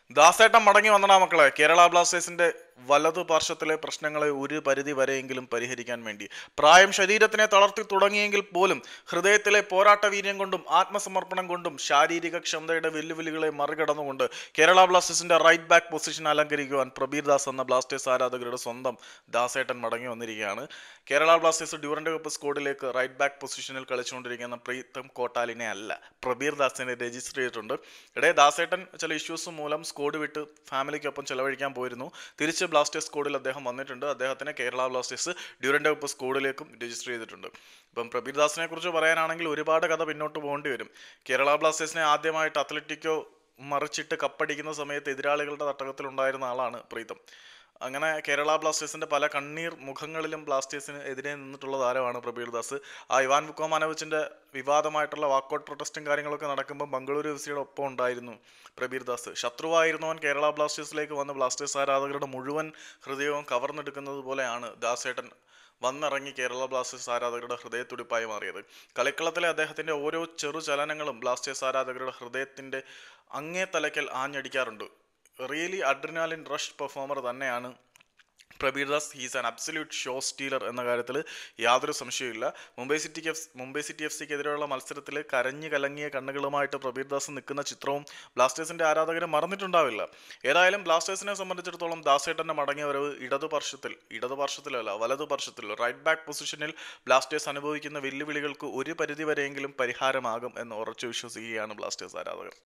ദാസേട്ടൻ മടങ്ങി വന്നടാ മക്കളെ. കേരള ബ്ലാസ്റ്റേഴ്സിന്റെ വലതു പാർശ്വത്തിലെ പ്രശ്നങ്ങളെ ഒരു പരിധി വരെയെങ്കിലും പരിഹരിക്കാൻ വേണ്ടി. പ്രായം ശരീരത്തിനെ തളർത്തി തുടങ്ങിയെങ്കിൽ പോലും ഹൃദയത്തിലെ പോരാട്ട വീര്യം കൊണ്ടും ആത്മസമർപ്പണം കൊണ്ടും ശാരീരിക ക്ഷമതയുടെ വെല്ലുവിളികളെ മറികടന്നുകൊണ്ട് കേരള ബ്ലാസ്റ്റേഴ്സിന്റെ റൈറ്റ് ബാക്ക് പൊസിഷൻ അലങ്കരിക്കുവാൻ പ്രബീർ ദാസ് എന്ന ബ്ലാസ്റ്റേഴ്സ് ആരാധകരുടെ സ്വന്തം ദാസേട്ടൻ മടങ്ങി വന്നിരിക്കുകയാണ്. കേരള ബ്ലാസ്റ്റേഴ്സ് ഡ്യൂറന്റ് കപ്പ് സ്ക്വാഡിലേക്ക് റൈറ്റ് ബാക്ക് പൊസിഷനിൽ കളിച്ചുകൊണ്ടിരിക്കുന്ന പ്രീതം കോട്ടാലിനെ അല്ല, പ്രബീർ ദാസിനെ രജിസ്റ്റർ ചെയ്തിട്ടുണ്ട്. ദാസേട്ടൻ ചില ഇഷ്യൂസ് മൂലം സ്ക്വാഡ് വിട്ട് ഫാമിലിക്കൊപ്പം ചെലവഴിക്കാൻ പോയിരുന്നു. തിരിച്ച് ബ്ലാസ്റ്റേഴ്സ് സ്ക്വാഡിൽ അദ്ദേഹം വന്നിട്ടുണ്ട്. അദ്ദേഹത്തിനെ കേരള ബ്ലാസ്റ്റേഴ്സ് ഡ്യൂറന്റ് കപ്പ് സ്ക്വാഡിലേക്കും രജിസ്റ്റർ ചെയ്തിട്ടുണ്ട്. ഇപ്പം പ്രബീർ ദാസിനെ കുറിച്ച് പറയാനാണെങ്കിൽ ഒരുപാട് കഥ പിന്നോട്ട് പോകേണ്ടി വരും. കേരള ബ്ലാസ്റ്റേഴ്സിനെ ആദ്യമായിട്ട് അത്ലറ്റിക്കോ മറിച്ചിട്ട് കപ്പടിക്കുന്ന സമയത്ത് എതിരാളികളുടെ തട്ടകത്തിലുണ്ടായിരുന്ന ആളാണ് പ്രീതം. അങ്ങനെ കേരള ബ്ലാസ്റ്റേഴ്സിന്റെ പല കണ്ണീർ മുഖങ്ങളിലും ബ്ലാസ്റ്റേഴ്സിന് എതിരെ നിന്നിട്ടുള്ള താരമാണ് പ്രബീർ ദാസ്. ആ ഇവാൻ വുക്കോമാനോവിച്ചിന്റെ വിവാദമായിട്ടുള്ള വാക്കൗട്ട് പ്രൊട്ടസ്റ്റും കാര്യങ്ങളൊക്കെ നടക്കുമ്പോൾ ബംഗളൂരു എഫ്സിയുടെ ഒപ്പം ഉണ്ടായിരുന്നു പ്രബീർ ദാസ്. ശത്രുവായിരുന്നവൻ കേരള ബ്ലാസ്റ്റേഴ്സിലേക്ക് വന്ന് ബ്ലാസ്റ്റേഴ്സ് ആരാധകരുടെ മുഴുവൻ ഹൃദയവും കവർന്നെടുക്കുന്നത് പോലെയാണ് ദാസേട്ടൻ വന്നിറങ്ങി കേരള ബ്ലാസ്റ്റേഴ്സ് ആരാധകരുടെ ഹൃദയത്തുടിപ്പായി മാറിയത്. കളിക്കളത്തിലെ അദ്ദേഹത്തിന്റെ ഓരോ ചെറു ചലനങ്ങളും ബ്ലാസ്റ്റേഴ്സ് ആരാധകരുടെ ഹൃദയത്തിന്റെ അങ്ങേ തലയ്ക്കൽ ആഞ്ഞടിക്കാറുണ്ട്. റിയലി അഡ്രിനാലിൻ റഷ് പെർഫോമർ തന്നെയാണ് Prabir Das. He's an absolute show stealer എന്ന കാര്യത്തിൽ യാതൊരു സംശയവുമില്ല. മുംബൈ സിറ്റി എഫ് സിക്കെതിരെയുള്ള മത്സരത്തിൽ കരഞ്ഞു കലങ്ങിയ കണ്ണുകളുമായിട്ട് പ്രബീർ ദാസ് നിൽക്കുന്ന ചിത്രവും ബ്ലാസ്റ്റേഴ്സിന്റെ ആരാധകരെ മറന്നിട്ടുണ്ടാവില്ല. ഏതായാലും ബ്ലാസ്റ്റേഴ്സിനെ സംബന്ധിച്ചിടത്തോളം ദാസേട്ടന്റെ മടങ്ങിയ വരവ് ഇടതുപാർശ്വത്തിലല്ല വലതുപാർശ്വത്തിൽ റൈറ്റ് ബാക്ക് പൊസിഷനിൽ ബ്ലാസ്റ്റേഴ്സ് അനുഭവിക്കുന്ന വെല്ലുവിളികൾക്ക് ഒരു പരിധി വരെയെങ്കിലും പരിഹാരമാകും എന്ന് ഉറച്ചു വിശ്വസിക്കുകയാണ് ബ്ലാസ്റ്റേഴ്സ് ആരാധകർ.